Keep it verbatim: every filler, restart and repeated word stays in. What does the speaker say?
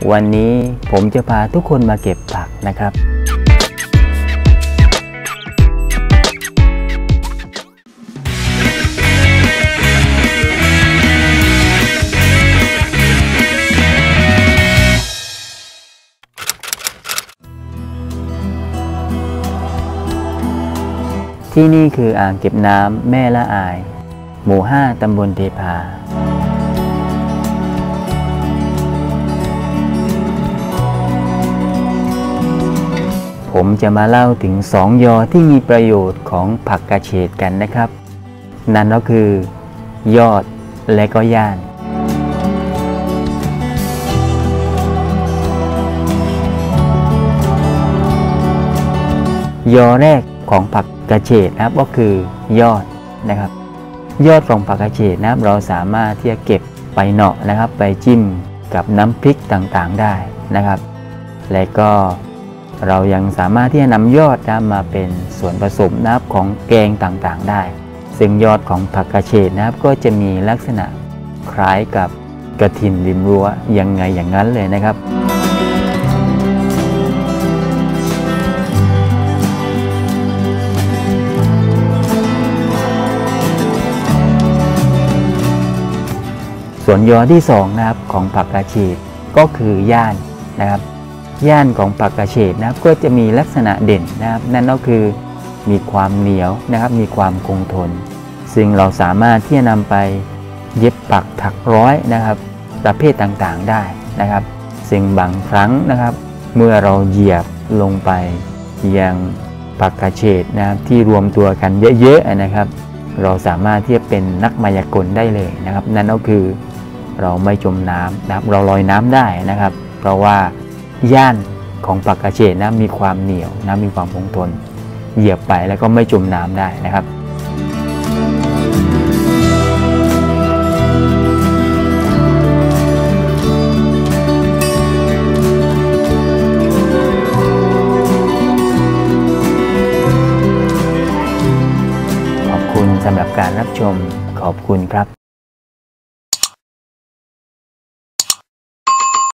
วันนี้ผมจะพาทุกคนมาเก็บผักนะครับที่นี่คืออ่างเก็บน้ำแม่ละอายหมู่ห้าตำบลเทพาผมจะมาเล่าถึงสองยอที่มีประโยชน์ของผักกระเฉดกันนะครับนั่นก็คือยอดและก็ย่านยอแรกของผักกระเฉดนะครับก็คือยอดนะครับยอดของผักกระเฉดนะครับเราสามารถที่จะเก็บไปเหนาะนะครับไปจิ้มกับน้ำพริกต่างๆได้นะครับและก็เรายังสามารถที่จะนำยอดนะมาเป็นส่วนผสมนะครับของแกงต่างๆได้ซึ่งยอดของผักกระเฉดนะครับก็จะมีลักษณะคล้ายกับกระถินริมรั้วยังไงอย่างนั้นเลยนะครับส่วนยอที่สองนะครับของผักกระเฉดก็คือย่านนะครับย่านของผักกระเฉดนะครับก็จะมีลักษณะเด่นนะครับนั่นก็คือมีความเหนียวนะครับมีความคงทนซึ่งเราสามารถที่จะนำไปเย็บปักถักร้อยนะครับประเภทต่างๆได้นะครับซึ่งบางครั้งนะครับเมื่อเราเหยียบลงไปยังผักกระเฉดนะครับที่รวมตัวกันเยอะๆนะครับเราสามารถที่จะเป็นนักมายากลได้เลยนะครับนั่นก็คือเราไม่จมน้ำนะครับเราลอยน้ำได้นะครับเพราะว่าย่านของผักกระเฉดนะมีความเหนียวนะมีความคงทนเหยียบไปแล้วก็ไม่จมน้ำได้นะครับขอบคุณสำหรับการรับชมขอบคุณครับ